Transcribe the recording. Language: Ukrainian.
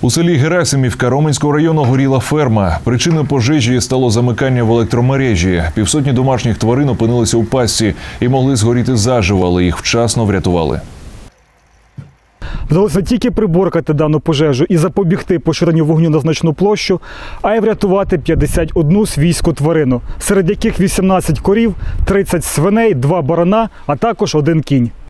У селі Герасимівка Роменського району горіла ферма. Причиною пожежі стало замикання в електромережі. Півсотні домашніх тварин опинилися у пастці і могли згоріти заживо, але їх вчасно врятували. Вдалося не тільки приборкати дану пожежу і запобігти поширенню вогню на значну площу, а й врятувати 51 свійську тварину, серед яких 18 корів, 30 свиней, 2 барана, а також 1 кінь.